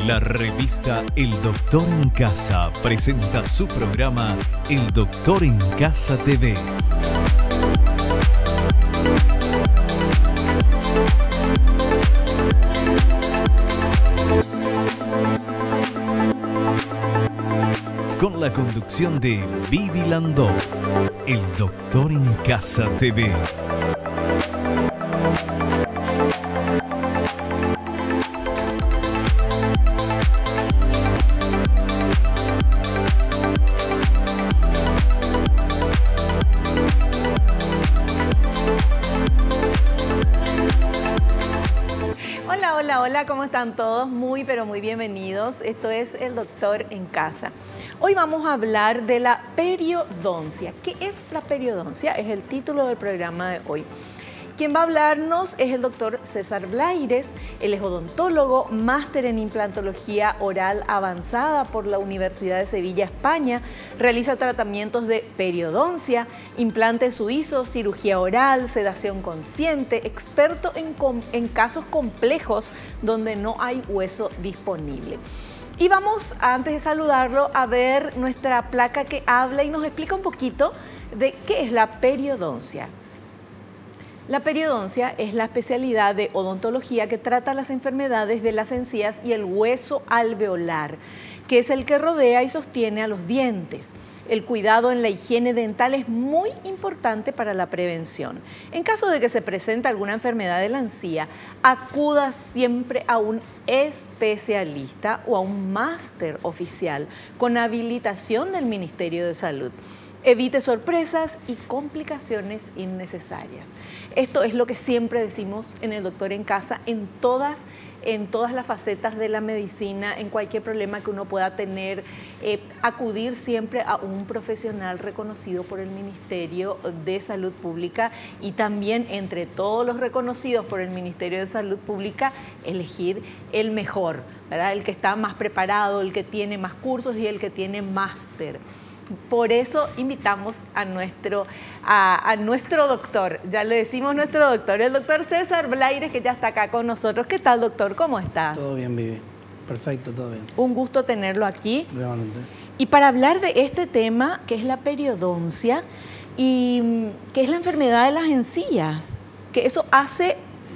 La revista El Doctor en Casa presenta su programa El Doctor en Casa TV. Con la conducción de Vivi Landó, El Doctor en Casa TV. Hola, ¿cómo están todos? Muy, pero muy bienvenidos. Esto es El Doctor en Casa. Hoy vamos a hablar de la periodoncia. ¿Qué es la periodoncia? Es el título del programa de hoy. Quien va a hablarnos es el doctor César Blaires. Él es odontólogo, máster en implantología oral avanzada por la Universidad de Sevilla, España. Realiza tratamientos de periodoncia, implantes suizos, cirugía oral, sedación consciente, experto en casos complejos donde no hay hueso disponible. Y vamos, antes de saludarlo, a ver nuestra placa que habla y nos explica un poquito de qué es la periodoncia. La periodoncia es la especialidad de odontología que trata las enfermedades de las encías y el hueso alveolar, que es el que rodea y sostiene a los dientes. El cuidado en la higiene dental es muy importante para la prevención. En caso de que se presente alguna enfermedad de la encía, acuda siempre a un especialista o a un máster oficial con habilitación del Ministerio de Salud. Evite sorpresas y complicaciones innecesarias. Esto es lo que siempre decimos en El Doctor en Casa, en todas las facetas de la medicina, en cualquier problema que uno pueda tener, acudir siempre a un profesional reconocido por el Ministerio de Salud Pública y también entre todos los reconocidos por el Ministerio de Salud Pública, elegir el mejor, ¿verdad? El que está más preparado, el que tiene más cursos y el que tiene máster. Por eso invitamos a nuestro doctor, ya le decimos nuestro doctor, el doctor César Blaires, que ya está acá con nosotros. ¿Qué tal, doctor? ¿Cómo está? Todo bien, Vivi. Perfecto, todo bien. Un gusto tenerlo aquí. Realmente. Y para hablar de este tema, que es la periodoncia y que es la enfermedad de las encías, que eso hace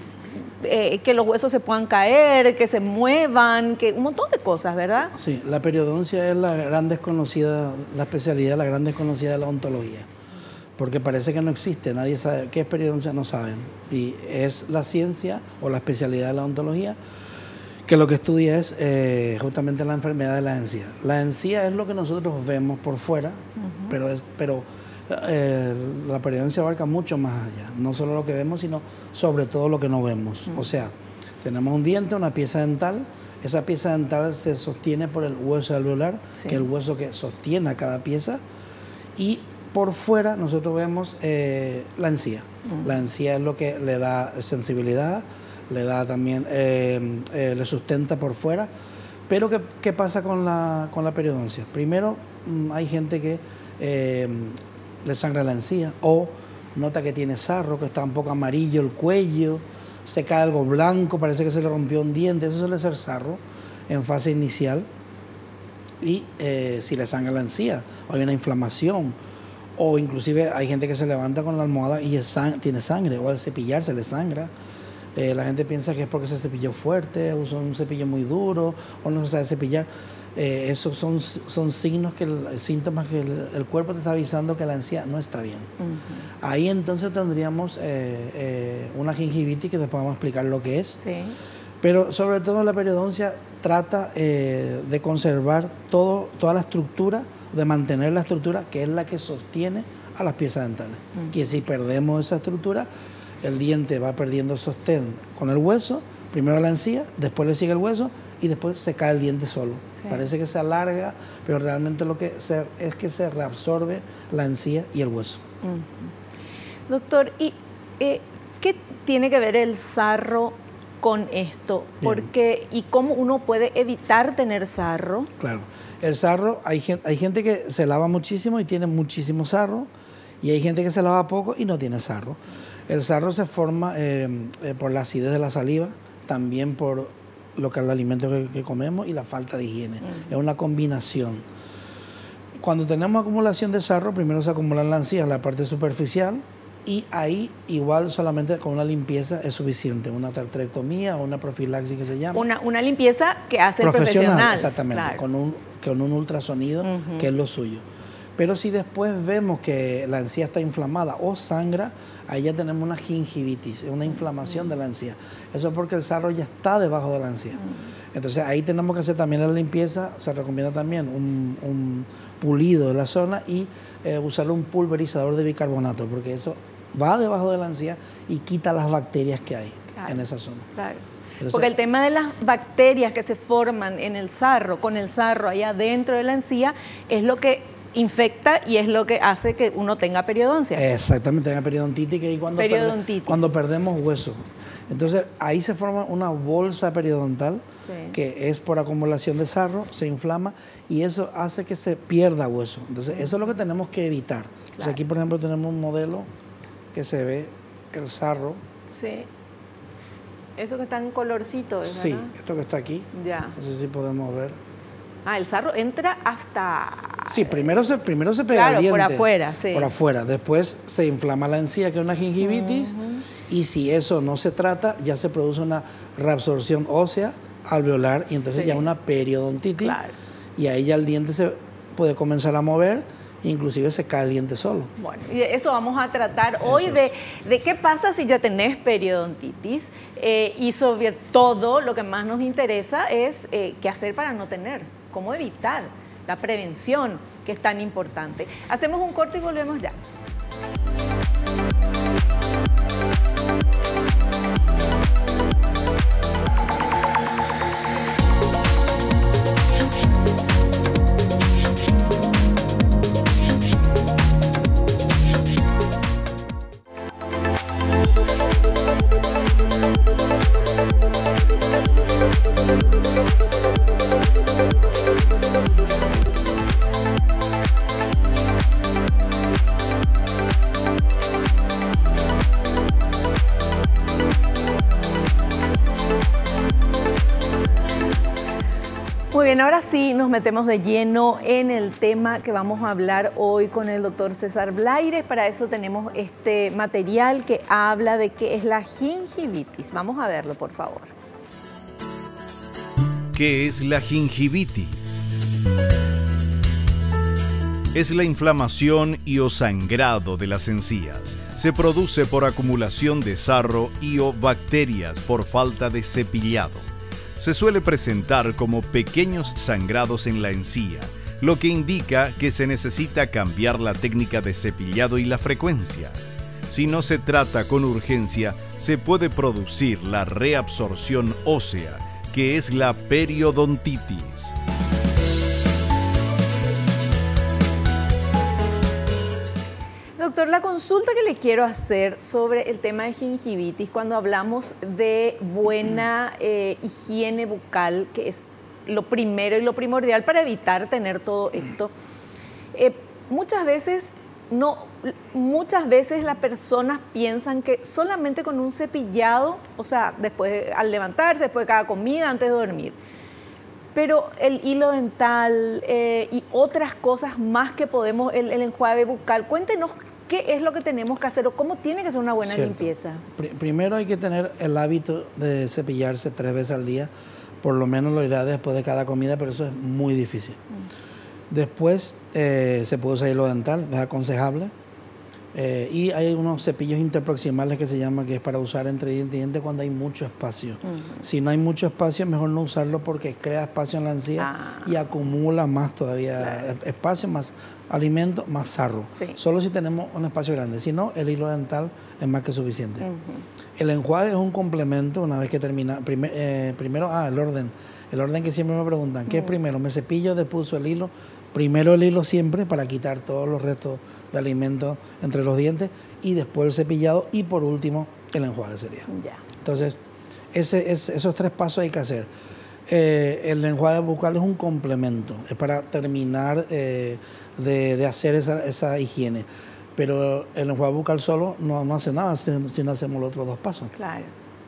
que los huesos se puedan caer, que se muevan, que un montón de cosas, ¿verdad? Sí, la periodoncia es la gran desconocida, la especialidad, la gran desconocida de la odontología, porque parece que no existe, nadie sabe qué es periodoncia, no saben, y es la ciencia o la especialidad de la odontología que lo que estudia es justamente la enfermedad de la encía. La encía es lo que nosotros vemos por fuera, pero la periodoncia abarca mucho más allá, no solo lo que vemos, sino sobre todo lo que no vemos. O sea, tenemos un diente, una pieza dental, esa pieza dental se sostiene por el hueso alveolar, sí, que es el hueso que sostiene a cada pieza, y por fuera nosotros vemos la encía. La encía es lo que le da sensibilidad, le da también, le sustenta por fuera. Pero ¿qué pasa con la periodoncia? Primero, hay gente que le sangra la encía o nota que tiene sarro, que está un poco amarillo el cuello, se cae algo blanco, parece que se le rompió un diente. Eso suele ser sarro en fase inicial. Y si le sangra la encía, o hay una inflamación, o inclusive hay gente que se levanta con la almohada y tiene sangre, o al cepillarse le sangra. La gente piensa que es porque se cepilló fuerte, usó un cepillo muy duro, o no se sabe cepillar. Esos son síntomas que el cuerpo te está avisando que la encía no está bien. Ahí entonces tendríamos una gingivitis, que después vamos a explicar lo que es. Sí. Pero sobre todo la periodoncia trata de conservar toda la estructura, de mantener la estructura, que es la que sostiene a las piezas dentales. Que si perdemos esa estructura, el diente va perdiendo sostén con el hueso, primero la encía, después le sigue el hueso y después se cae el diente solo. Sí. Parece que se alarga, pero realmente lo que es que se reabsorbe la encía y el hueso. Doctor, ¿y qué tiene que ver el sarro con esto? Porque, ¿y cómo uno puede evitar tener sarro? Claro, el sarro, hay gente que se lava muchísimo y tiene muchísimo sarro, y hay gente que se lava poco y no tiene sarro. El sarro se forma por la acidez de la saliva, también por el alimento que comemos y la falta de higiene. Es una combinación. Cuando tenemos acumulación de sarro, primero se acumulan las encías en la parte superficial y ahí igual solamente con una limpieza es suficiente, una tartrectomía o una profilaxis que se llama. Una limpieza que hace el profesional. Exactamente, claro. con un ultrasonido, que es lo suyo. Pero si después vemos que la encía está inflamada o sangra, ahí ya tenemos una gingivitis, una inflamación de la encía. Eso es porque el sarro ya está debajo de la encía. Entonces ahí tenemos que hacer también la limpieza. Se recomienda también un pulido de la zona y usar un pulverizador de bicarbonato, porque eso va debajo de la encía y quita las bacterias que hay en esa zona. Claro. Entonces, porque el tema de las bacterias que se forman en el sarro, con el sarro allá dentro de la encía, es lo que infecta y es lo que hace que uno tenga periodoncia. Exactamente, tenga periodontitis, que es cuando perdemos hueso. Entonces ahí se forma una bolsa periodontal, que es por acumulación de sarro, se inflama y eso hace que se pierda hueso. Entonces eso es lo que tenemos que evitar. Entonces, aquí por ejemplo tenemos un modelo que se ve el sarro. Sí. Eso que está en colorcito, ¿verdad? Sí, esto que está aquí. Ya. No sé si podemos ver. Ah, el sarro entra hasta... Sí, primero se pega claro, el diente. por afuera, sí. Por afuera. Después se inflama la encía, que es una gingivitis. Y si eso no se trata, ya se produce una reabsorción ósea alveolar y entonces ya una periodontitis. Claro. Y ahí ya el diente se puede comenzar a mover, inclusive se cae el diente solo. Bueno, y eso vamos a tratar hoy de qué pasa si ya tenés periodontitis y sobre todo lo que más nos interesa es qué hacer para no tener, cómo evitar la prevención, que es tan importante. Hacemos un corte y volvemos ya. Muy bien, ahora sí nos metemos de lleno en el tema que vamos a hablar hoy con el doctor César Blaires. Para eso tenemos este material que habla de qué es la gingivitis. Vamos a verlo, por favor. ¿Qué es la gingivitis? Es la inflamación y o sangrado de las encías. Se produce por acumulación de sarro y o bacterias por falta de cepillado. Se suele presentar como pequeños sangrados en la encía, lo que indica que se necesita cambiar la técnica de cepillado y la frecuencia. Si no se trata con urgencia, se puede producir la reabsorción ósea, que es la periodontitis. Doctor, la consulta que le quiero hacer sobre el tema de gingivitis, cuando hablamos de buena higiene bucal, que es lo primero y lo primordial para evitar tener todo esto, muchas veces las personas piensan que solamente con un cepillado, o sea, después al levantarse, después de cada comida, antes de dormir, pero el hilo dental y otras cosas más que podemos, el enjuague bucal, cuéntenos qué es lo que tenemos que hacer o cómo tiene que ser una buena limpieza. Primero hay que tener el hábito de cepillarse 3 veces al día, por lo menos lo irá después de cada comida, pero eso es muy difícil. Después se puede usar hilo dental, es aconsejable. Y hay unos cepillos interproximales que se llaman, que es para usar entre diente y diente cuando hay mucho espacio. Si no hay mucho espacio, mejor no usarlo porque crea espacio en la encía y acumula más todavía espacio, más alimento, más sarro. Solo si tenemos un espacio grande. Si no, el hilo dental es más que suficiente. El enjuague es un complemento una vez que termina. Primero, el orden. El orden que siempre me preguntan, ¿qué es primero? ¿Me cepillo, después uso el hilo? Primero el hilo siempre para quitar todos los restos de alimento entre los dientes y después el cepillado y por último el enjuague sería. Entonces, esos 3 pasos hay que hacer. El enjuague bucal es un complemento, es para terminar de hacer esa higiene. Pero el enjuague bucal solo no hace nada si no hacemos los otros 2 pasos. Claro.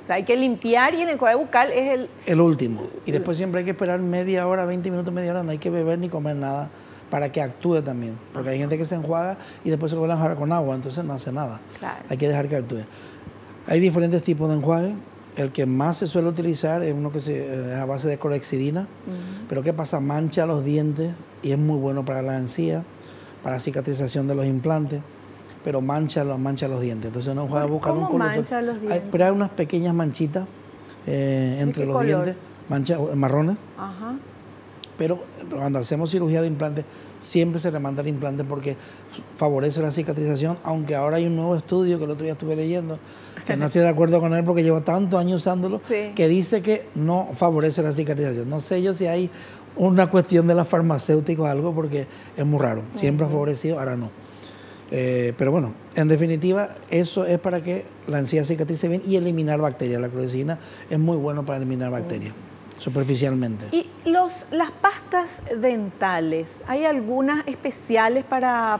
O sea, hay que limpiar y el enjuague bucal es el último. Y después siempre hay que esperar media hora, 20 minutos, media hora. No hay que beber ni comer nada para que actúe también. Porque hay gente que se enjuaga y después se vuelve a enjuagar con agua, entonces no hace nada. Claro. Hay que dejar que actúe. Hay diferentes tipos de enjuague. El que más se suele utilizar es uno que es a base de clorhexidina. Pero ¿qué pasa? Mancha los dientes y es muy bueno para la encía, para cicatrización de los implantes, pero mancha los dientes. Entonces uno enjuaga bucal un color. ¿Mancha los dientes? Pero hay unas pequeñas manchitas entre los dientes, manchas marrones. Ajá. Pero cuando hacemos cirugía de implante, siempre se le manda el implante porque favorece la cicatrización, aunque ahora hay un nuevo estudio que el otro día estuve leyendo, que no estoy de acuerdo con él porque llevo tantos años usándolo, que dice que no favorece la cicatrización. No sé yo si hay una cuestión de la farmacéutica o algo, porque es muy raro. Siempre ha favorecido, ahora no. Pero bueno, en definitiva, eso es para que la encía cicatrice bien y eliminar bacterias. La clorhexidina es muy bueno para eliminar bacterias. Superficialmente. ¿Y las pastas dentales? ¿Hay algunas especiales para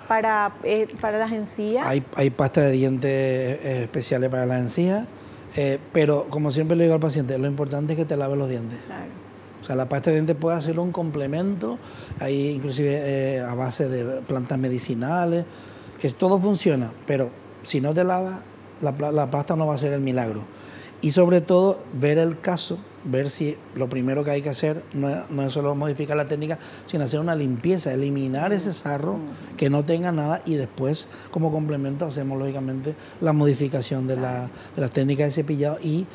las encías? Hay pastas de dientes especiales para las encías, pero como siempre le digo al paciente, lo importante es que te laves los dientes. Claro. O sea, la pasta de dientes puede ser un complemento, hay inclusive a base de plantas medicinales, que todo funciona, pero si no te lavas, la pasta no va a ser el milagro. Y sobre todo, ver el caso, ver si lo primero que hay que hacer no es solo modificar la técnica, sino hacer una limpieza, eliminar ese sarro, que no tenga nada, y después, como complemento, hacemos lógicamente la modificación de las técnicas de cepillado y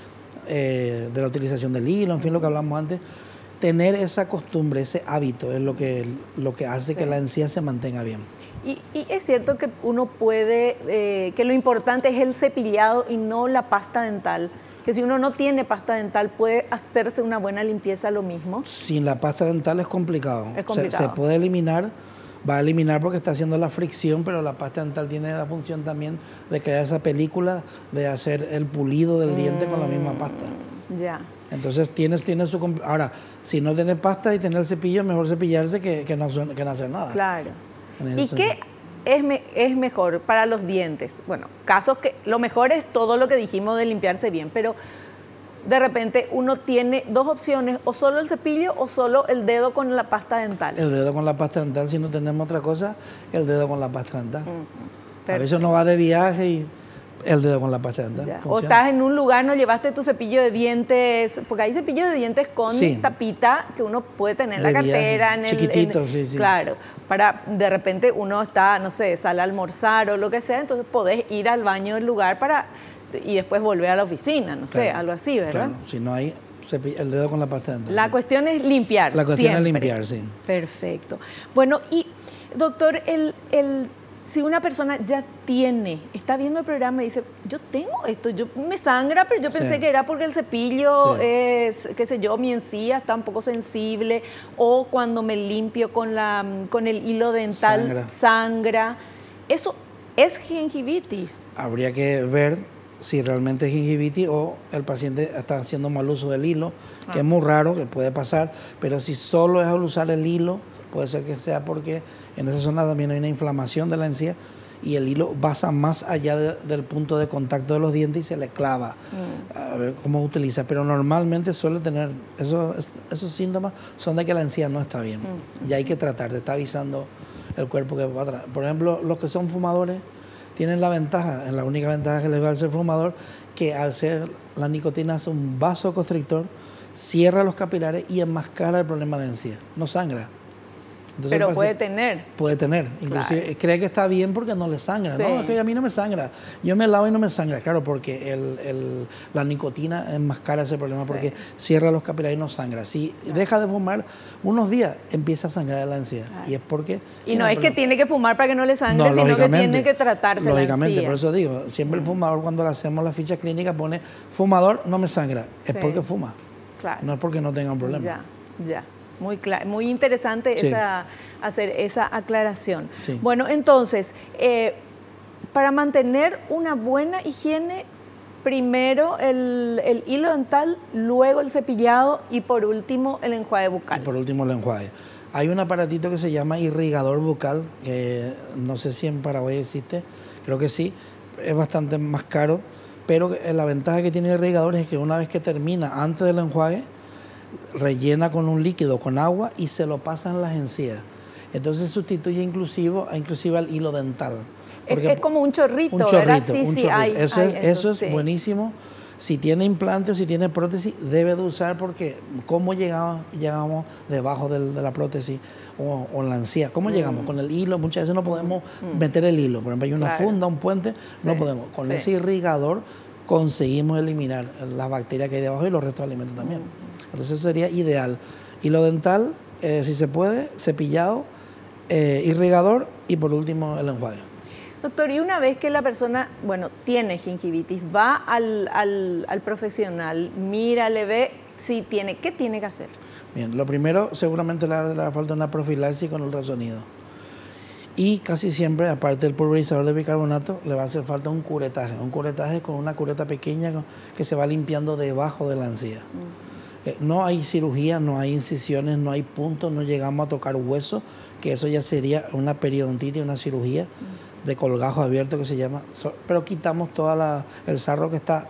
de la utilización del hilo, en fin, lo que hablamos antes. Tener esa costumbre, ese hábito, es lo que hace que la encía se mantenga bien. Y es cierto que uno puede, que lo importante es el cepillado y no la pasta dental. Que si uno no tiene pasta dental, ¿puede hacerse una buena limpieza lo mismo? Sin la pasta dental es complicado. Es complicado. Se puede eliminar, va a eliminar porque está haciendo la fricción, pero la pasta dental tiene la función también de crear esa película, de hacer el pulido del diente con la misma pasta. Ya. Entonces tiene su... Ahora, si no tienes pasta y tener el cepillo, es mejor cepillarse que no hacer nada. Claro. ¿Y qué es mejor para los dientes? Bueno, casos que lo mejor es todo lo que dijimos de limpiarse bien, pero de repente uno tiene dos opciones, o solo el cepillo o solo el dedo con la pasta dental. El dedo con la pasta dental, si no tenemos otra cosa, el dedo con la pasta dental. A veces uno va de viaje y el dedo con la pasta dental. O estás en un lugar, no llevaste tu cepillo de dientes, porque hay cepillos de dientes con tapita que uno puede tener en la cartera, chiquititos, sí. Claro, para de repente uno está, no sé, sale a almorzar o lo que sea, entonces podés ir al baño del lugar y después volver a la oficina, no sé, algo así, ¿verdad? Claro, si no hay el dedo con la pasta dental. La cuestión es limpiar. La cuestión es limpiar, sí. Perfecto. Bueno, y doctor, si una persona ya está viendo el programa y dice, yo tengo esto, me sangra, pero yo pensé que era porque el cepillo es, qué sé yo, mi encía está un poco sensible, o cuando me limpio con el hilo dental sangra. ¿Eso es gingivitis? Habría que ver si realmente es gingivitis o el paciente está haciendo mal uso del hilo, que es muy raro, que puede pasar, pero si solo es al usar el hilo, puede ser que sea porque en esa zona también hay una inflamación de la encía y el hilo pasa más allá del punto de contacto de los dientes y se le clava. A ver cómo utiliza, pero normalmente suele tener esos síntomas, son de que la encía no está bien. Y hay que tratar, te está avisando el cuerpo que va atrás. Por ejemplo, los que son fumadores tienen la única ventaja que les va al ser fumador, que al ser la nicotina es un vasoconstrictor, cierra los capilares y enmascara el problema de encía, no sangra. Entonces, pero puede tener. Puede tener. Inclusive cree que está bien porque no le sangra. No, es que a mí no me sangra. Yo me lavo y no me sangra. Claro, porque la nicotina enmascara ese problema porque cierra los capilares y no sangra. Si deja de fumar unos días, empieza a sangrar la encía. Y es porque... Y no es que tiene que fumar para que no le sangre, sino que tiene que tratarse la encía. Por eso digo, siempre el fumador cuando le hacemos las fichas clínicas pone fumador, no me sangra. Es porque fuma. Claro. No es porque no tenga un problema. Ya. Muy interesante hacer esa aclaración. Sí. Bueno, entonces, para mantener una buena higiene, primero el hilo dental, luego el cepillado y por último el enjuague bucal. Y por último el enjuague. Hay un aparatito que se llama irrigador bucal, que no sé si en Paraguay existe, creo que sí, es bastante más caro, pero la ventaja que tiene el irrigador es que una vez que termina, antes del enjuague, rellena con un líquido, con agua, y se lo pasa en las encías. Entonces sustituye inclusive al hilo dental. Es como un chorrito, ¿verdad? Sí, un sí, chorrito. Eso sí. Es buenísimo. Si tiene implante o si tiene prótesis, debe de usar, porque ¿cómo llegamos debajo de la prótesis o en la encía? ¿Cómo llegamos? Con el hilo. Muchas veces no podemos meter el hilo. Por ejemplo, hay una funda, un puente, no podemos. Con ese irrigador conseguimos eliminar las bacterias que hay debajo y los restos de alimentos también. Entonces sería ideal. Hilo dental, si se puede, cepillado, irrigador y por último el enjuague. Doctor, y una vez que la persona, tiene gingivitis, va al profesional, mira, le ve, si tiene, ¿qué tiene que hacer? Bien, lo primero, seguramente le hará falta una profilaxis con ultrasonido. Y casi siempre, aparte del pulverizador de bicarbonato, le va a hacer falta un curetaje. Un curetaje con una cureta pequeña que se va limpiando debajo de la encía. No hay cirugía, no hay incisiones, no hay puntos, no llegamos a tocar hueso, que eso ya sería una periodontitis, una cirugía de colgajo abierto que se llama, pero quitamos todo el sarro que está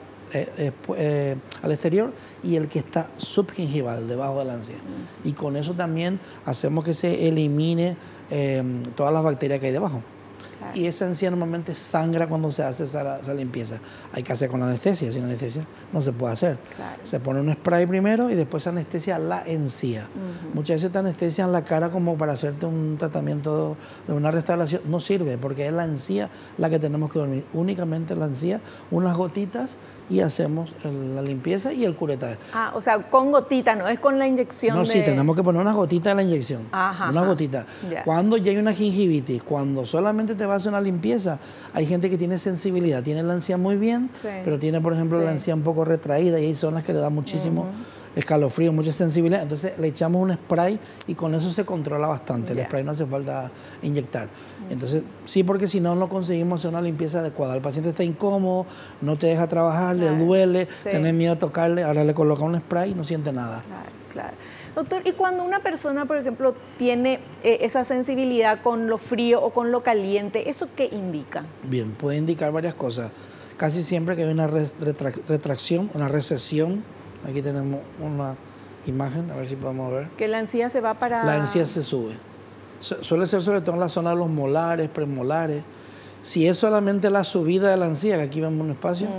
al exterior y el que está subgingival, debajo de la encía. Y con eso también hacemos que se elimine todas las bacterias que hay debajo. Claro. Y esa encía normalmente sangra cuando se hace esa limpieza. Hay que hacer con anestesia, sin anestesia no se puede hacer. Claro. Se pone un spray primero y después se anestesia la encía. Muchas veces te anestesian la cara como para hacerte un tratamiento de una restauración. No sirve, porque es la encía la que tenemos que dormir. Únicamente la encía, unas gotitas, y hacemos la limpieza y el curetaje. O sea, con gotita, no es con la inyección. No, sí, tenemos que poner unas gotitas de la inyección. Unas gotitas. Cuando ya hay una gingivitis, cuando solamente te va a hacer una limpieza, hay gente que tiene sensibilidad, tiene la encía muy bien, pero tiene, por ejemplo, la encía un poco retraída, y hay zonas que le da muchísimo escalofrío, mucha sensibilidad. Entonces le echamos un spray y con eso se controla bastante. El spray no hace falta inyectar. Entonces, sí, porque si no, no conseguimos hacer una limpieza adecuada. El paciente está incómodo, no te deja trabajar, le duele, tenés miedo de tocarle, ahora le coloca un spray y no siente nada. Claro. Doctor, ¿y cuando una persona, por ejemplo, tiene esa sensibilidad con lo frío o con lo caliente, eso qué indica? Bien, puede indicar varias cosas. Casi siempre que hay una retracción, una recesión. Aquí tenemos una imagen, a ver si podemos ver. Que la encía se va para... La encía se sube. Suele ser sobre todo en la zona de los molares, premolares. Si es solamente la subida de la encía, que aquí vemos un espacio,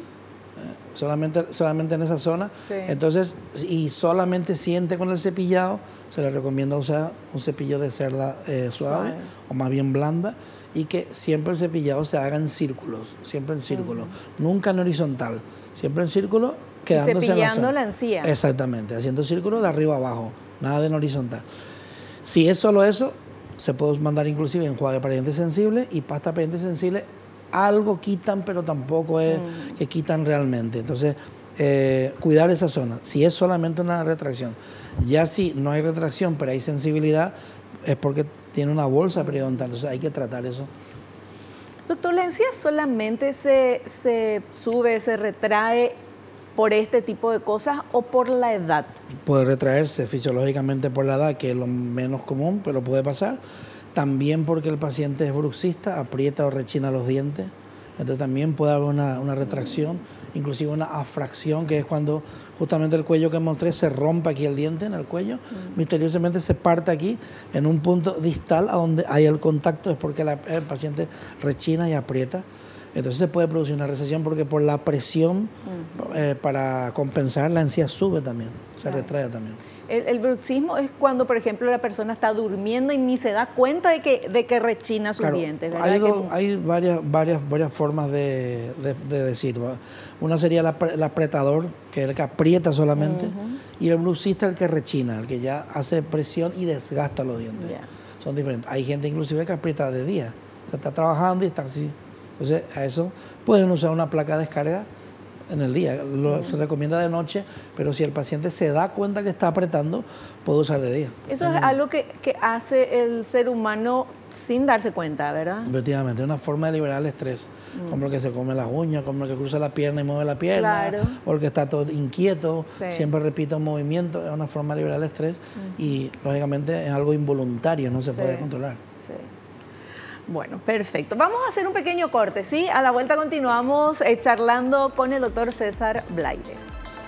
solamente en esa zona, entonces, y solamente siente con el cepillado, se le recomienda usar un cepillo de cerda suave o más bien blanda, y que siempre el cepillado se haga en círculos, siempre en círculos, nunca en horizontal, siempre en círculo, quedándose cepillando la encía. Exactamente, haciendo círculos de arriba a abajo, nada de en horizontal. Si es solo eso, se puede mandar inclusive enjuague para dientes sensibles y pasta para dientes sensibles. Algo quitan, pero tampoco es que quitan realmente. Entonces, cuidar esa zona. Si es solamente una retracción. Ya si no hay retracción, pero hay sensibilidad, es porque tiene una bolsa periodontal. Entonces, hay que tratar eso. Doctor, ¿la encía solamente se sube, se retrae por este tipo de cosas o por la edad? Puede retraerse fisiológicamente por la edad, que es lo menos común, pero puede pasar. También porque el paciente es bruxista, aprieta o rechina los dientes. Entonces también puede haber una retracción, inclusive una afracción, que es cuando justamente el cuello que mostré se rompe aquí el diente en el cuello. Misteriosamente se parte aquí en un punto distal a donde hay el contacto, es porque el paciente rechina y aprieta. Entonces se puede producir una recesión porque por la presión para compensar la encía sube también, se retrae también. El bruxismo es cuando, por ejemplo, la persona está durmiendo y ni se da cuenta de que rechina sus dientes, ¿verdad? Hay varias formas de decirlo. Una sería el apretador, que es el que aprieta solamente, y el bruxista el que rechina, el que ya hace presión y desgasta los dientes. Son diferentes. Hay gente inclusive que aprieta de día, o sea, está trabajando y está así. Entonces, a eso pueden usar una placa de descarga en el día. Se recomienda de noche, pero si el paciente se da cuenta que está apretando, puede usar de día. Eso es algo que hace el ser humano sin darse cuenta, ¿verdad? Efectivamente, es una forma de liberar el estrés. Como el que se come las uñas, como el que cruza la pierna y mueve la pierna, o el que está todo inquieto, siempre repite un movimiento. Es una forma de liberar el estrés y, lógicamente, es algo involuntario, no se puede controlar. Bueno, perfecto. Vamos a hacer un pequeño corte, ¿sí? A la vuelta continuamos charlando con el doctor César Blaides.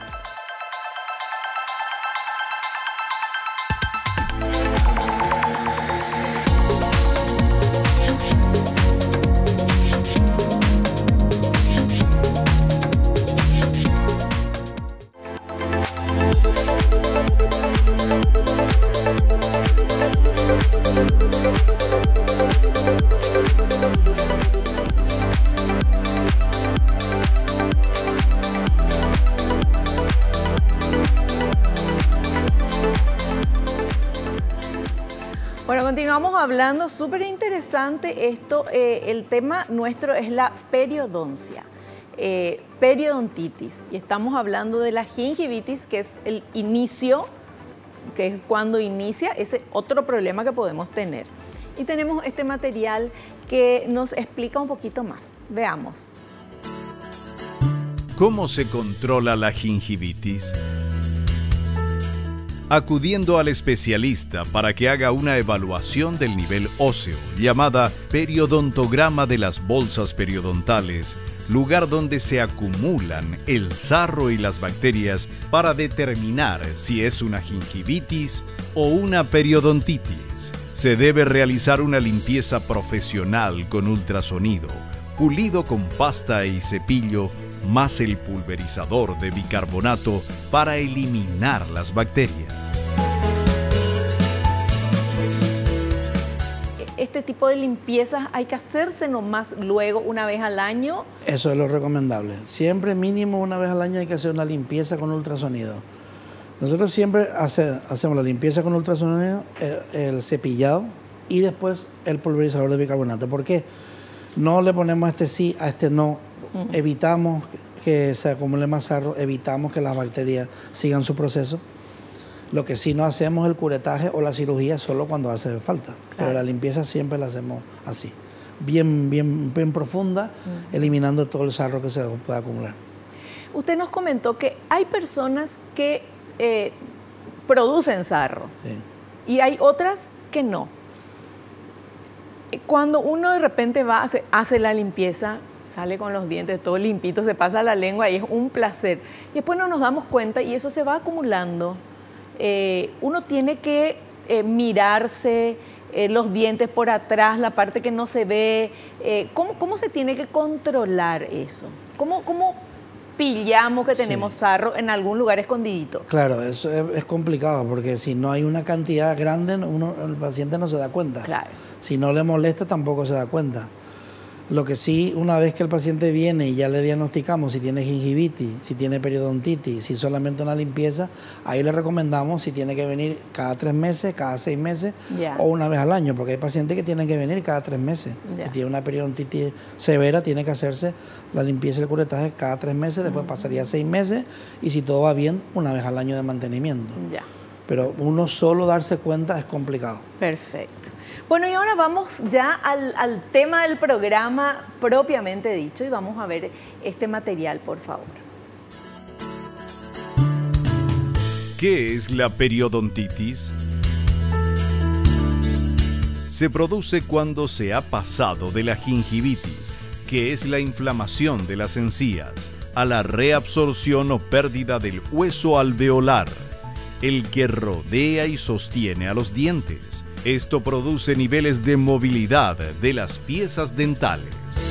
Bueno, continuamos hablando, súper interesante esto, el tema nuestro es la periodoncia, periodontitis, y estamos hablando de la gingivitis, que es el inicio, que es cuando inicia ese otro problema que podemos tener. Y tenemos este material que nos explica un poquito más, veamos. ¿Cómo se controla la gingivitis? Acudiendo al especialista para que haga una evaluación del nivel óseo, llamada periodontograma de las bolsas periodontales, lugar donde se acumulan el sarro y las bacterias para determinar si es una gingivitis o una periodontitis. Se debe realizar una limpieza profesional con ultrasonido, pulido con pasta y cepillo, más el pulverizador de bicarbonato para eliminar las bacterias. Este tipo de limpiezas hay que hacerse nomás luego una vez al año. Eso es lo recomendable. Siempre mínimo una vez al año hay que hacer una limpieza con ultrasonido. Nosotros siempre hacemos la limpieza con ultrasonido, el cepillado y después el pulverizador de bicarbonato. ¿Por qué? No le ponemos a este sí, a este no. Evitamos que se acumule más sarro, evitamos que las bacterias sigan su proceso. Lo que sí no hacemos es el curetaje o la cirugía solo cuando hace falta. Claro. Pero la limpieza siempre la hacemos así, bien profunda, eliminando todo el sarro que se pueda acumular. Usted nos comentó que hay personas que producen sarro, sí, y hay otras que no. Cuando uno de repente va, hace la limpieza, sale con los dientes todo limpito, se pasa la lengua y es un placer. Y después no nos damos cuenta y eso se va acumulando. Uno tiene que mirarse los dientes por atrás, la parte que no se ve. ¿Cómo se tiene que controlar eso? ¿Cómo pillamos que tenemos sarro en algún lugar escondidito? Claro, eso es complicado porque si no hay una cantidad grande, el paciente no se da cuenta. Claro. Si no le molesta, tampoco se da cuenta. Lo que sí, una vez que el paciente viene y ya le diagnosticamos si tiene gingivitis, si tiene periodontitis, si solamente una limpieza, ahí le recomendamos si tiene que venir cada 3 meses, cada 6 meses o una vez al año, porque hay pacientes que tienen que venir cada 3 meses. Si tiene una periodontitis severa, tiene que hacerse la limpieza y el curetaje cada 3 meses, después pasaría 6 meses y si todo va bien, una vez al año de mantenimiento. Pero uno solo darse cuenta es complicado. Perfecto. Bueno, y ahora vamos ya al tema del programa propiamente dicho y vamos a ver este material, por favor. ¿Qué es la periodontitis? Se produce cuando se ha pasado de la gingivitis, que es la inflamación de las encías, a la reabsorción o pérdida del hueso alveolar, el que rodea y sostiene a los dientes. Esto produce niveles de movilidad de las piezas dentales.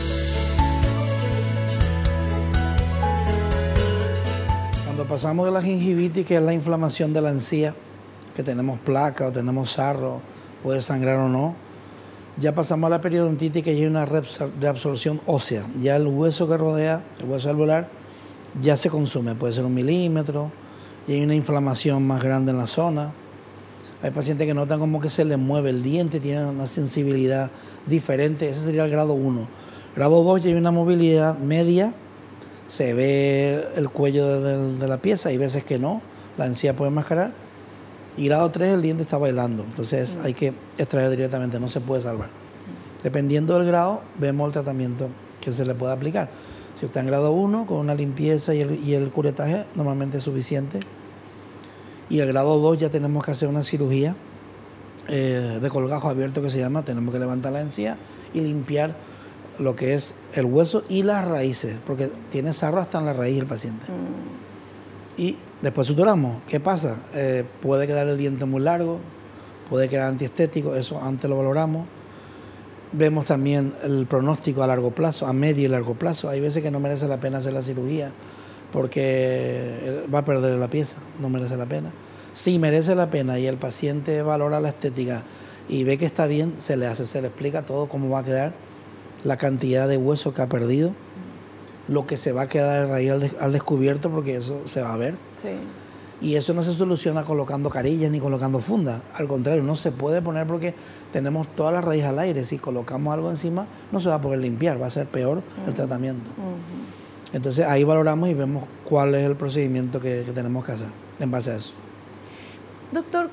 Cuando pasamos de la gingivitis, que es la inflamación de la encía, que tenemos placa o tenemos sarro, puede sangrar o no, ya pasamos a la periodontitis, que hay una reabsorción ósea. Ya el hueso que rodea, el hueso alveolar, ya se consume, puede ser 1 milímetro, y hay una inflamación más grande en la zona. Hay pacientes que notan como que se les mueve el diente, tienen una sensibilidad diferente. Ese sería el grado 1. Grado 2 ya hay una movilidad media, se ve el cuello de la pieza, hay veces que no, la encía puede mascarar. Y grado 3 el diente está bailando, entonces hay que extraer directamente, no se puede salvar. Dependiendo del grado, vemos el tratamiento que se le puede aplicar. Si está en grado 1, con una limpieza y el curetaje, normalmente es suficiente. Y el grado 2 ya tenemos que hacer una cirugía de colgajo abierto que se llama, tenemos que levantar la encía y limpiar lo que es el hueso y las raíces, porque tiene sarro hasta en la raíz el paciente. Y después suturamos. ¿Qué pasa? Puede quedar el diente muy largo, puede quedar antiestético, eso antes lo valoramos. Vemos también el pronóstico a largo plazo, a medio y largo plazo. Hay veces que no merece la pena hacer la cirugía porque va a perder la pieza, no merece la pena. Si merece la pena y el paciente valora la estética y ve que está bien, se le explica todo cómo va a quedar, la cantidad de hueso que ha perdido, lo que se va a quedar de raíz al descubierto, porque eso se va a ver. Sí. Y eso no se soluciona colocando carillas ni colocando fundas. Al contrario, no se puede poner porque tenemos toda la raíz al aire. Si colocamos algo encima, no se va a poder limpiar, va a ser peor el tratamiento. Entonces ahí valoramos y vemos cuál es el procedimiento que tenemos que hacer en base a eso. Doctor,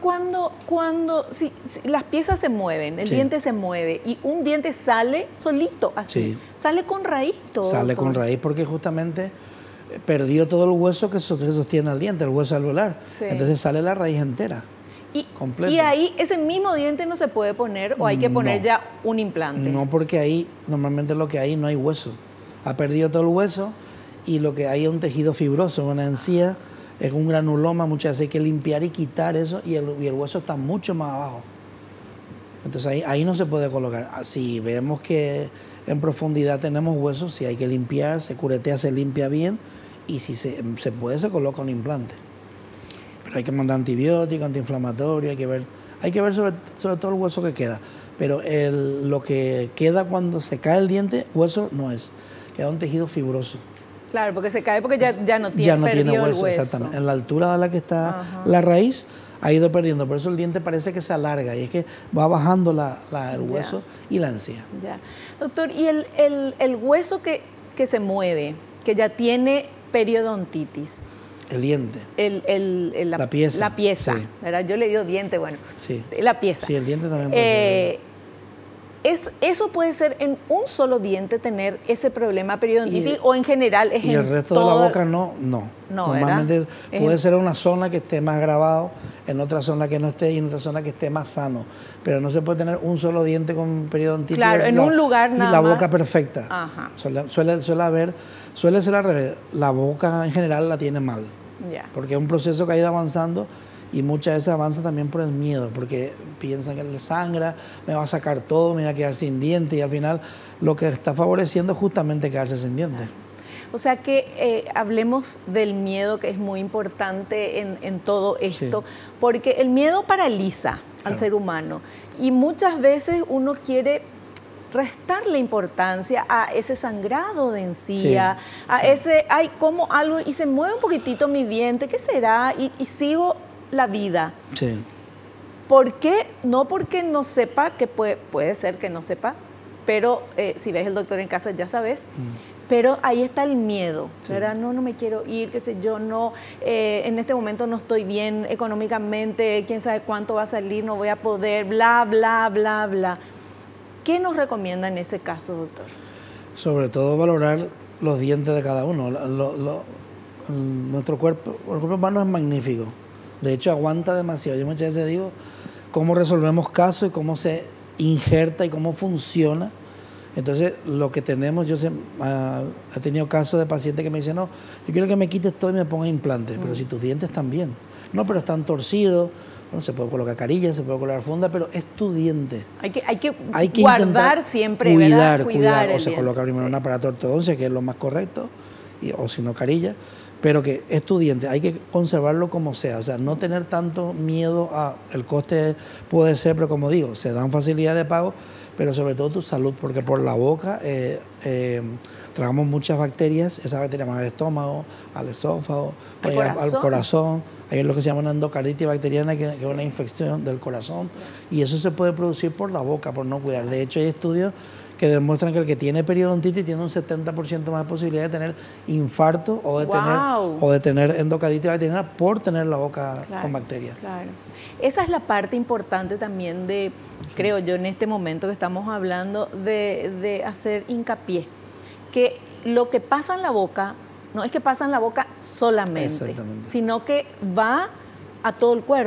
si las piezas se mueven, el diente se mueve y un diente sale solito así, sale con raíz todo. Sale con raíz porque justamente perdió todo el hueso que sostiene al diente, el hueso alveolar. Sí. Entonces sale la raíz entera. Y ahí ese mismo diente no se puede poner o hay que poner ya un implante. No, porque ahí normalmente lo que hay no hay hueso. Ha perdido todo el hueso y lo que hay es un tejido fibroso, una encía, es un granuloma, muchas veces hay que limpiar y quitar eso y el hueso está mucho más abajo. Entonces ahí no se puede colocar. Si vemos que en profundidad tenemos huesos, si hay que limpiar, se curetea, se limpia bien y si se puede se coloca un implante. Pero hay que mandar antibiótico, antiinflamatorio, hay que ver sobre todo el hueso que queda. Pero lo que queda cuando se cae el diente, hueso no es, queda un tejido fibroso. Claro, porque se cae porque ya no tiene hueso. Exactamente. En la altura de la que está la raíz ha ido perdiendo. Por eso el diente parece que se alarga y es que va bajando el hueso y la encía. Ya. Doctor, ¿y el hueso que se mueve, que ya tiene periodontitis? El diente. La pieza. La pieza, sí. ¿Verdad? Yo le digo diente, bueno. Sí. La pieza. Sí, el diente también puede ser. ¿Eso puede ser en un solo diente tener ese problema periodontitis o en general es en y el resto de la boca no? Normalmente puede ser una zona que esté más agravado, en otra zona que no esté y en otra zona que esté más sano. Pero no se puede tener un solo diente con periodontitis. Claro, en un lugar nada más. Y la boca perfecta. Ajá. Suele ser al revés. La boca en general la tiene mal. Ya. Porque es un proceso que ha ido avanzando. Y muchas veces avanza también por el miedo, porque piensan que le sangra, me va a sacar todo, me va a quedar sin dientes y al final lo que está favoreciendo es justamente quedarse sin dientes. O sea que hablemos del miedo, que es muy importante en todo esto, porque el miedo paraliza al ser humano y muchas veces uno quiere restarle importancia a ese sangrado de encía, a ese, como algo, y se mueve un poquitito mi diente, ¿qué será? Y sigo la vida. Sí. ¿Por qué? No porque no sepa, que puede ser que no sepa, pero si ves el doctor en casa ya sabes, pero ahí está el miedo, ¿verdad? No me quiero ir, qué sé yo, en este momento no estoy bien económicamente, quién sabe cuánto va a salir, no voy a poder, bla, bla, bla, bla. ¿Qué nos recomienda en ese caso, doctor? Sobre todo valorar los dientes de cada uno. Nuestro cuerpo, el cuerpo humano es magnífico. De hecho, aguanta demasiado. Yo muchas veces digo cómo resolvemos casos y cómo se injerta y cómo funciona. Entonces, lo que tenemos, he tenido casos de pacientes que me dicen, no, yo quiero que me quites todo y me pongas implantes, pero si tus dientes están bien. No, pero están torcidos. Bueno, se puede colocar carillas, se puede colocar funda, pero es tu diente. Hay que guardar siempre, cuidar. O se diente, coloca primero un aparato de ortodoncia, que es lo más correcto, o si no, carilla. Pero que es tu diente, hay que conservarlo como sea, o sea, no tener tanto miedo el coste puede ser, pero como digo, se dan facilidad de pago, pero sobre todo tu salud, porque por la boca tragamos muchas bacterias, esas bacterias van al estómago, al esófago, al corazón, hay lo que se llama una endocarditis bacteriana, que es una infección del corazón, y eso se puede producir por la boca, por no cuidar. De hecho, hay estudios que demuestran que el que tiene periodontitis tiene un 70% más de posibilidad de tener infarto o de tener endocarditis bacteriana por tener la boca con bacterias. Claro. Esa es la parte importante también creo yo, en este momento que estamos hablando, de hacer hincapié. Que lo que pasa en la boca, no es que pasa en la boca solamente, sino que va a todo el cuerpo.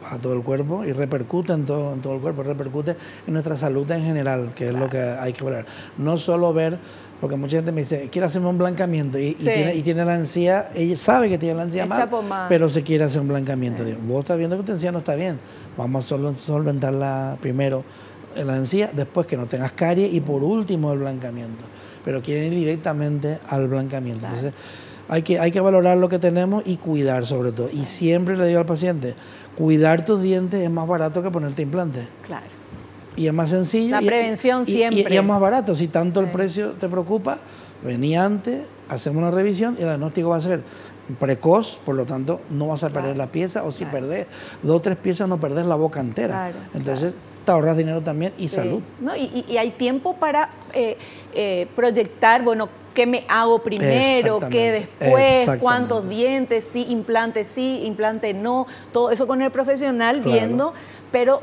baja todo el cuerpo y repercute en todo el cuerpo, repercute en nuestra salud en general, que es lo que hay que hablar. No solo ver, porque mucha gente me dice, quiere hacerme un blancamiento y tiene la encía, ella sabe que tiene la encía mal, pero se quiere hacer un blancamiento. Digo, vos estás viendo que tu encía no está bien, vamos a solventarla primero la encía, después que no tengas caries y por último el blancamiento. Pero quieren ir directamente al blancamiento. Claro. Entonces, hay que valorar lo que tenemos y cuidar sobre todo. Y siempre le digo al paciente, cuidar tus dientes es más barato que ponerte implantes. Claro. Y es más sencillo. La prevención siempre. Y es más barato. Si tanto el precio te preocupa, vení antes, hacemos una revisión y el diagnóstico va a ser precoz, por lo tanto no vas a perder la pieza, o si perdés 2 o 3 piezas no perdés la boca entera. Claro, entonces te ahorras dinero también y salud. ¿No? Y hay tiempo para proyectar, bueno, qué me hago primero, qué después, cuántos dientes, sí, implante no, todo eso con el profesional viendo, pero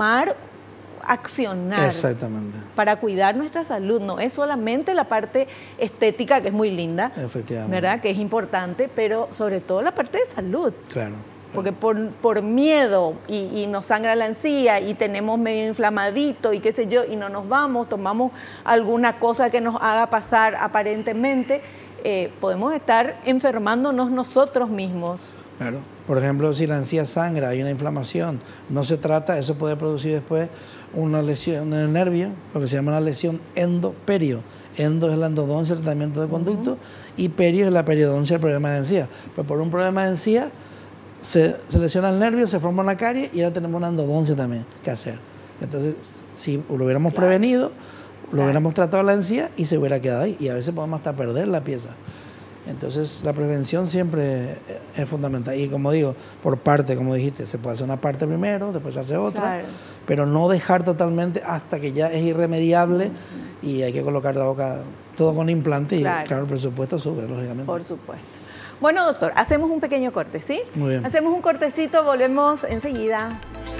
accionar para cuidar nuestra salud. No es solamente la parte estética, que es muy linda, ¿verdad? Que es importante, pero sobre todo la parte de salud. Claro. Porque por miedo y nos sangra la encía y tenemos medio inflamadito y qué sé yo, y no nos vamos, tomamos alguna cosa que nos haga pasar aparentemente, podemos estar enfermándonos nosotros mismos. Claro. Por ejemplo, si la encía sangra, hay una inflamación, no se trata, eso puede producir después una lesión en el nervio, lo que se llama una lesión endoperio. Endo es la endodoncia, el tratamiento de conducto, y perio es la periodoncia, el problema de encía. Pero por un problema de encía, se lesiona el nervio, se forma una carie y ahora tenemos una endodoncia también que hacer. Entonces, si lo hubiéramos prevenido, lo hubiéramos tratado la encía y se hubiera quedado ahí. Y a veces podemos hasta perder la pieza. Entonces, la prevención siempre es fundamental. Y como digo, por parte, como dijiste, se puede hacer una parte primero, después se hace otra, pero no dejar totalmente hasta que ya es irremediable y hay que colocar la boca todo con implante y claro, el presupuesto sube, lógicamente. Por supuesto. Bueno, doctor, hacemos un pequeño corte, ¿sí? Muy bien. Hacemos un cortecito, volvemos enseguida.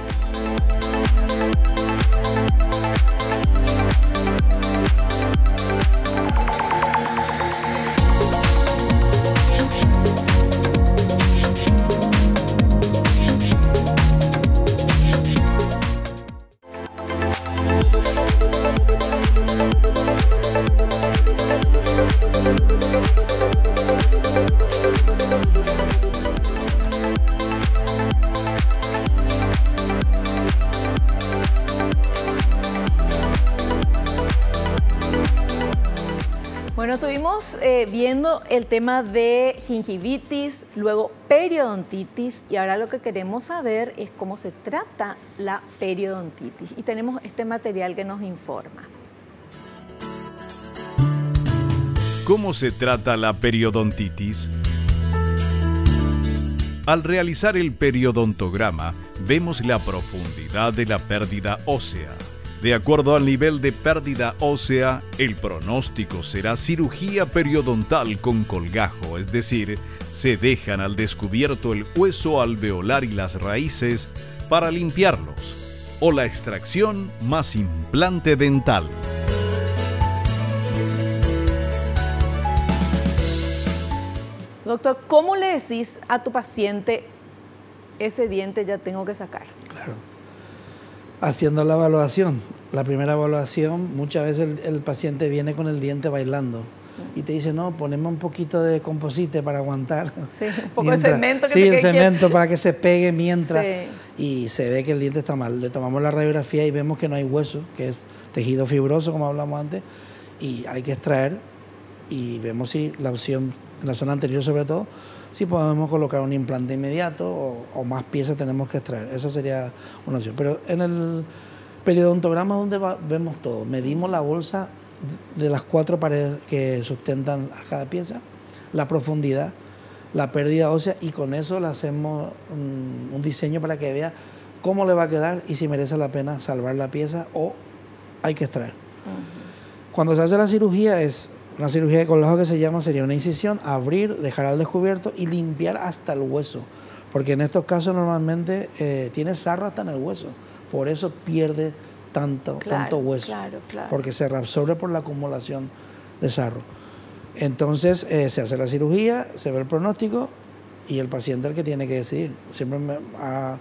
Bueno, estuvimos viendo el tema de gingivitis, luego periodontitis y ahora lo que queremos saber es cómo se trata la periodontitis y tenemos este material que nos informa. ¿Cómo se trata la periodontitis? Al realizar el periodontograma, vemos la profundidad de la pérdida ósea. De acuerdo al nivel de pérdida ósea, el pronóstico será cirugía periodontal con colgajo, es decir, se dejan al descubierto el hueso alveolar y las raíces para limpiarlos, o la extracción más implante dental. Doctor, ¿cómo le decís a tu paciente ese diente ya tengo que sacar? Claro. Haciendo la evaluación. La primera evaluación, muchas veces el paciente viene con el diente bailando y te dice, no, poneme un poquito de composite para aguantar. Sí, un poco de cemento. Sí, el cemento para que se pegue mientras. Sí. Y se ve que el diente está mal. Le tomamos la radiografía y vemos que no hay hueso, que es tejido fibroso, como hablamos antes, y hay que extraer y vemos si la opción, en la zona anterior sobre todo, si podemos colocar un implante inmediato o más piezas tenemos que extraer. Esa sería una opción. Pero en el periodontograma donde vemos todo, medimos la bolsa de las 4 paredes que sustentan a cada pieza, la profundidad, la pérdida ósea y con eso le hacemos un diseño para que vea cómo le va a quedar y si merece la pena salvar la pieza o hay que extraer. Cuando se hace la cirugía es una cirugía de colgajo que se llama, sería una incisión, abrir, dejar al descubierto y limpiar hasta el hueso. Porque en estos casos normalmente tiene sarro hasta en el hueso. Por eso pierde tanto hueso. Claro. Porque se reabsorbe por la acumulación de sarro. Entonces se hace la cirugía, se ve el pronóstico y el paciente es el que tiene que decidir. Siempre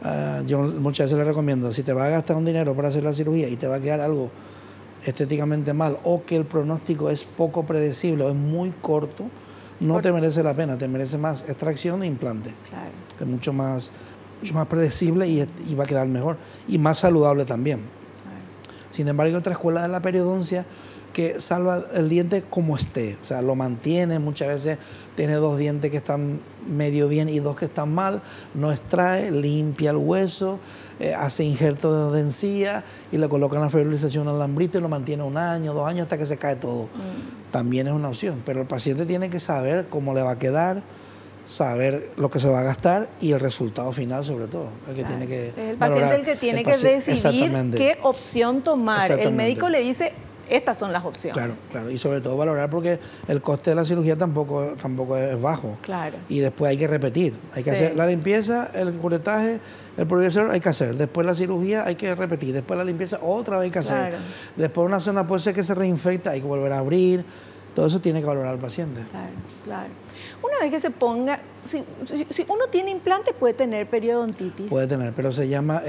Yo muchas veces le recomiendo, si te vas a gastar un dinero para hacer la cirugía y te va a quedar algo estéticamente mal o que el pronóstico es poco predecible o es muy corto, no te merece la pena, te merece más extracción e implante. Claro. Es mucho más predecible y va a quedar mejor y más saludable también. Claro. Sin embargo, hay otra escuela de la periodoncia que salva el diente como esté, o sea, lo mantiene, muchas veces tiene 2 dientes que están medio bien y 2 que están mal, no extrae, limpia el hueso, hace injerto de encía y le colocan la fibroilización al alambrito y lo mantiene 1 año, 2 años hasta que se cae todo. También es una opción, pero el paciente tiene que saber cómo le va a quedar, saber lo que se va a gastar y el resultado final sobre todo. El que tiene que es el paciente valorar, el que tiene que decidir qué opción tomar. El médico le dice, estas son las opciones. Claro, claro, y sobre todo valorar porque el coste de la cirugía tampoco es bajo. Claro. Y después hay que repetir, hay que hacer la limpieza, el curetaje, el progresor hay que hacer, después la cirugía hay que repetir, después la limpieza otra vez hay que hacer. Claro. Después una zona puede ser que se reinfecta, hay que volver a abrir, todo eso tiene que valorar el paciente. Claro, claro. Una vez que se ponga, si uno tiene implante puede tener periodontitis. Puede tener, pero se llama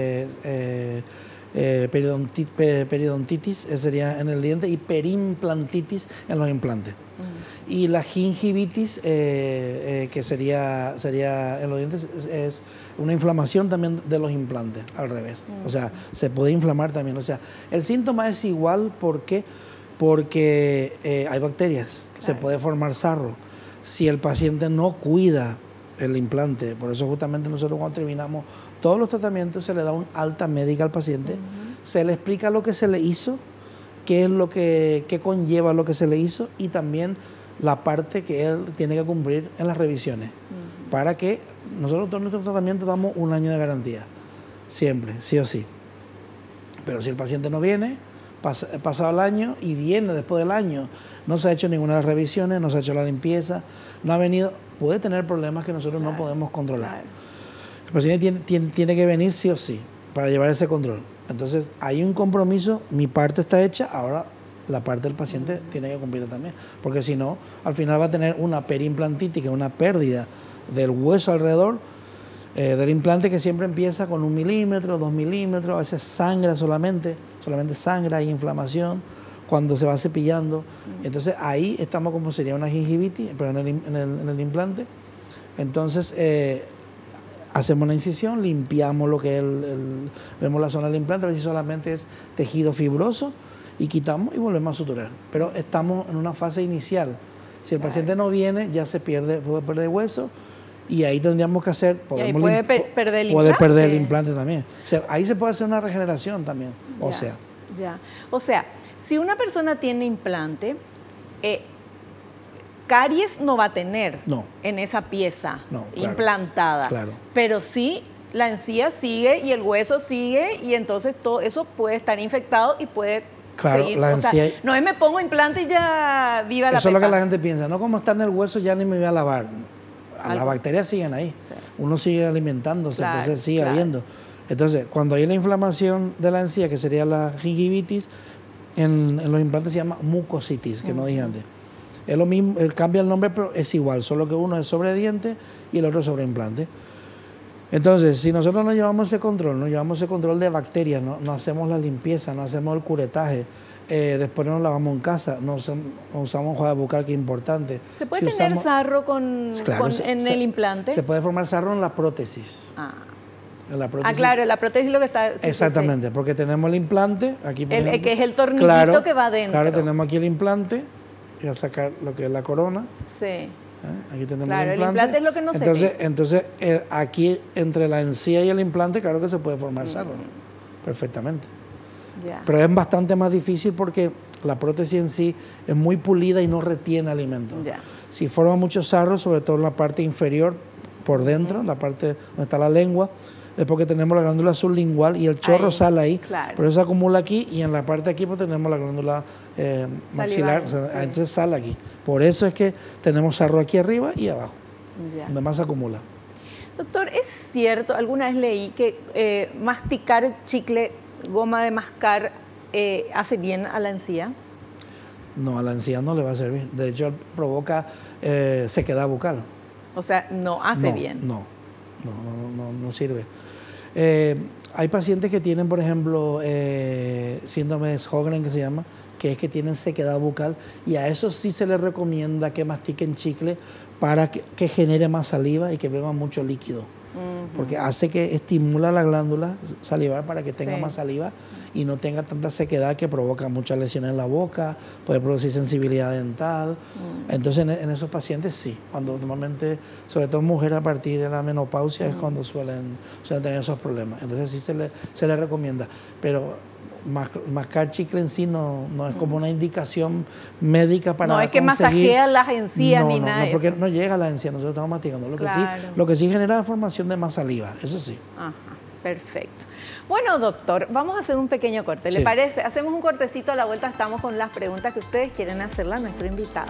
periodontitis sería en el diente y perimplantitis en los implantes. Y la gingivitis, que sería en los dientes, es una inflamación también de los implantes, al revés. O sea, se puede inflamar también. O sea, el síntoma es igual porque hay bacterias, se puede formar sarro. Si el paciente no cuida el implante, por eso justamente nosotros cuando terminamos todos los tratamientos se le da un alta médica al paciente, se le explica lo que se le hizo, qué es lo que conlleva lo que se le hizo y también la parte que él tiene que cumplir en las revisiones, para que nosotros todos nuestros tratamientos damos 1 año de garantía, siempre, sí o sí. Pero si el paciente no viene, pasado el año y viene después del año, no se ha hecho ninguna de las revisiones, no se ha hecho la limpieza, no ha venido, puede tener problemas que nosotros no podemos controlar. Claro. El paciente tiene que venir sí o sí para llevar ese control. Entonces hay un compromiso, mi parte está hecha, ahora la parte del paciente tiene que cumplir también, porque si no, al final va a tener una perimplantitis, que es una pérdida del hueso alrededor del implante que siempre empieza con 1 milímetro, 2 milímetros, a veces sangra solamente sangra, hay inflamación cuando se va cepillando. Entonces ahí estamos como sería una gingivitis, pero en el implante. Entonces hacemos la incisión, limpiamos lo que es vemos la zona del implante, a ver si solamente es tejido fibroso y quitamos y volvemos a suturar. Pero estamos en una fase inicial. Si el paciente no viene, ya puede perder hueso. Y ahí tendríamos que hacer... puede perder el implante. Puede perder el implante también. O sea, ahí se puede hacer una regeneración también. O sea, si una persona tiene implante, caries no va a tener en esa pieza implantada. Claro. Pero sí, la encía sigue y el hueso sigue y entonces todo eso puede estar infectado y puede... Claro, seguir. la encía... O sea, no es me pongo implante y ya viva la peta. Eso es lo que la gente piensa. No, como está en el hueso ya ni me voy a lavar. Las bacterias siguen ahí. Sí. Uno sigue alimentándose, entonces sigue habiendo. Entonces, cuando hay la inflamación de la encía, que sería la gingivitis, en los implantes se llama mucositis, que no dije antes. Es lo mismo, cambia el nombre, pero es igual, solo que uno es sobre diente y el otro sobre implante. Entonces, si nosotros no llevamos ese control de bacterias, no hacemos la limpieza, no hacemos el curetaje, después nos lavamos en casa, no usamos enjuague bucal, que es importante. ¿Se puede tener sarro en el implante? Se puede formar sarro en la prótesis. En la prótesis. Claro, la prótesis es lo que está... Exactamente, porque tenemos el implante, aquí por ejemplo, que es el tornillito que va adentro. Claro, tenemos aquí el implante, y a sacar lo que es la corona. Sí. Aquí tenemos el implante es lo que no se ve. Entonces, aquí entre la encía y el implante, claro que se puede formar sarro, perfectamente. Pero es bastante más difícil porque la prótesis en sí es muy pulida y no retiene alimento. Si forma mucho sarro, sobre todo en la parte inferior, por dentro, la parte donde está la lengua, es porque tenemos la glándula sublingual y el chorro sale ahí. Claro. Pero eso se acumula aquí y en la parte de aquí pues tenemos la glándula maxilar, entonces sale aquí. Por eso es que tenemos sarro aquí arriba y abajo, donde más se acumula. Doctor, ¿es cierto? Alguna vez leí que masticar chicle, goma de mascar, hace bien a la encía. No, a la encía no le va a servir. De hecho, provoca sequedad bucal. O sea, no hace bien. No sirve. Hay pacientes que tienen, por ejemplo, síndrome de Sjögren, que se llama, que es que tienen sequedad bucal, y a eso sí se les recomienda que mastiquen chicle para que genere más saliva y que beban mucho líquido. Porque hace que estimula la glándula salivar para que tenga más saliva y no tenga tanta sequedad que provoca muchas lesiones en la boca, puede producir sensibilidad dental. Entonces en esos pacientes sí, cuando normalmente, sobre todo mujeres a partir de la menopausia es cuando suelen tener esos problemas. Entonces sí se le recomienda, pero mascar chicle en sí no es como una indicación médica para no es que masajea las encías ni nada de porque eso. no llega a las encías, nosotros estamos masticando. Lo que sí genera la formación de más saliva, eso sí. Ajá, perfecto. Bueno, doctor, vamos a hacer un pequeño corte, ¿le parece? Hacemos un cortecito, a la vuelta estamos con las preguntas que ustedes quieren hacerle a nuestro invitado.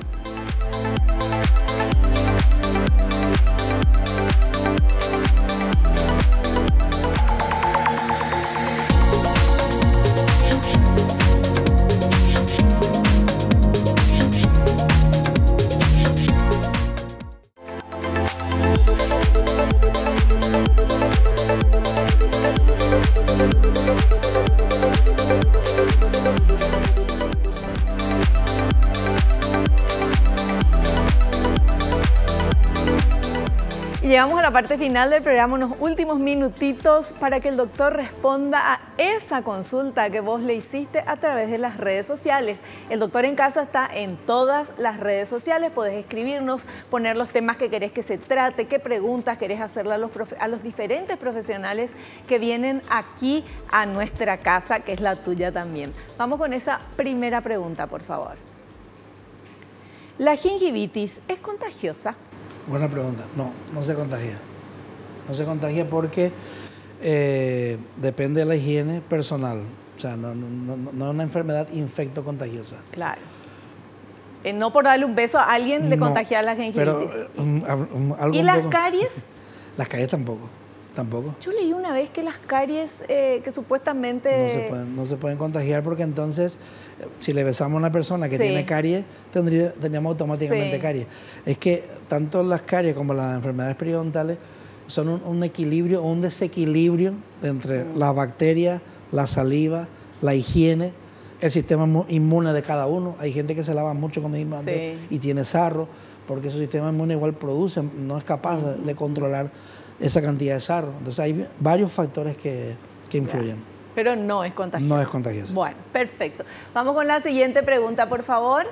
Llegamos a la parte final del programa, unos últimos minutitos para que el doctor responda a esa consulta que vos le hiciste a través de las redes sociales. El doctor en casa está en todas las redes sociales, podés escribirnos, poner los temas que querés que se trate, qué preguntas querés hacerle a los diferentes profesionales que vienen aquí a nuestra casa, que es la tuya también. Vamos con esa primera pregunta, por favor. ¿La gingivitis es contagiosa? Buena pregunta. No se contagia. No se contagia porque depende de la higiene personal. O sea, no es una enfermedad infecto-contagiosa. Claro. No por darle un beso a alguien le contagia la gingivitis. Pero, ¿y las caries? Las caries tampoco. Yo leí una vez que las caries que supuestamente... No se pueden contagiar porque entonces, si le besamos a una persona que tiene caries, tendríamos automáticamente caries. Es que tanto las caries como las enfermedades periodontales son un equilibrio o un desequilibrio entre las bacterias, la saliva, la higiene, el sistema inmune de cada uno. Hay gente que se lava mucho, como dijimos antes, y tiene sarro, porque su sistema inmune igual produce, no es capaz de controlar esa cantidad de sarro. Entonces hay varios factores que influyen. Pero no es contagioso. No es contagioso. Bueno, perfecto. Vamos con la siguiente pregunta, por favor.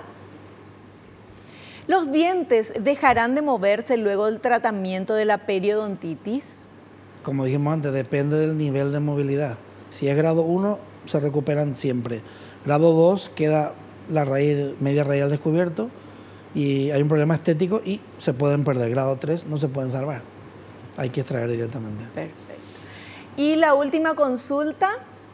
¿Los dientes dejarán de moverse luego del tratamiento de la periodontitis? Como dijimos antes, depende del nivel de movilidad. Si es grado 1, se recuperan siempre. Grado 2, queda la media raíz al descubierto y hay un problema estético y se pueden perder. Grado 3 no se pueden salvar. Hay que extraer directamente. Perfecto. Y la última consulta.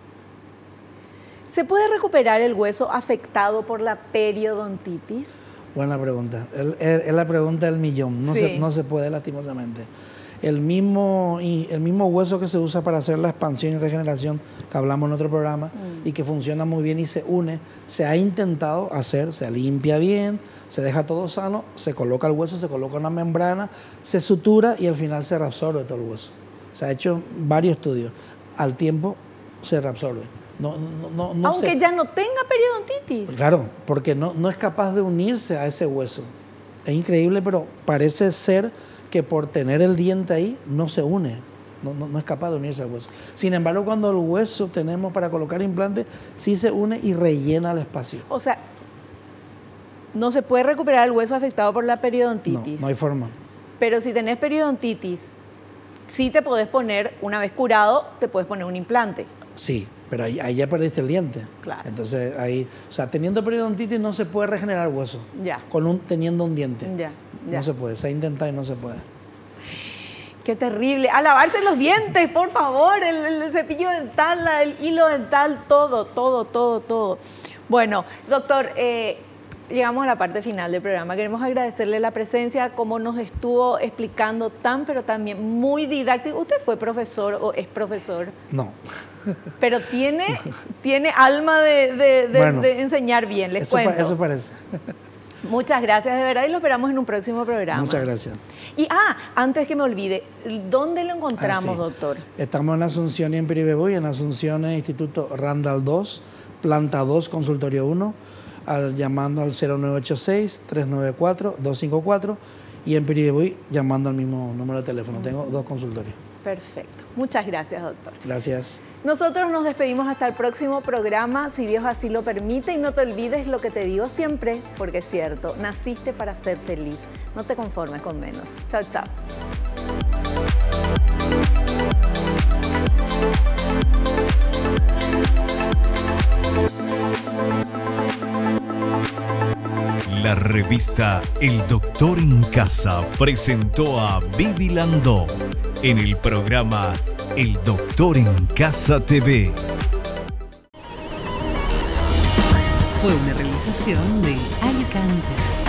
¿Se puede recuperar el hueso afectado por la periodontitis? Buena pregunta. Es la pregunta del millón. No se puede, lastimosamente. El mismo hueso que se usa para hacer la expansión y regeneración que hablamos en otro programa y que funciona muy bien y se une, se ha intentado hacer, se limpia bien, se deja todo sano, se coloca el hueso, se coloca una membrana, se sutura y al final se reabsorbe todo el hueso. Se ha hecho varios estudios. Al tiempo se reabsorbe. Aunque ya no tenga periodontitis. Claro, porque no es capaz de unirse a ese hueso. Es increíble, pero parece ser que por tener el diente ahí no se une, no es capaz de unirse al hueso. Sin embargo, cuando el hueso tenemos para colocar implantes, sí se une y rellena el espacio. O sea, no se puede recuperar el hueso afectado por la periodontitis. No hay forma. Pero si tenés periodontitis, sí te podés poner, una vez curado, te puedes poner un implante. Sí, pero ahí ya perdiste el diente. Claro. Entonces ahí, o sea, teniendo periodontitis no se puede regenerar hueso. Ya. Teniendo un diente. Ya. No se puede, se ha intentado y no se puede. Qué terrible. A lavarse los dientes, por favor, el cepillo dental, el hilo dental, todo. Bueno, doctor, llegamos a la parte final del programa. Queremos agradecerle la presencia, como nos estuvo explicando pero también muy didáctico. ¿Usted fue profesor o es profesor? No. Pero tiene alma de enseñar bien, les cuento. Eso parece. Muchas gracias, de verdad, y lo esperamos en un próximo programa. Muchas gracias. Y antes que me olvide, ¿dónde lo encontramos, sí. doctor? Estamos en Asunción y en Piribebuy, en Asunción en Instituto Randall 2, planta 2, consultorio 1, llamando al 0986-394-254 y en Piribebuy llamando al mismo número de teléfono. Tengo 2 consultorios. Perfecto. Muchas gracias, doctor. Gracias. Nosotros nos despedimos hasta el próximo programa, si Dios así lo permite, y no te olvides lo que te digo siempre, porque es cierto, naciste para ser feliz. No te conformes con menos. Chao, chao. La revista El Doctor en Casa presentó a Vivi Landó en el programa El Doctor en Casa TV. Fue una realización de Alicante.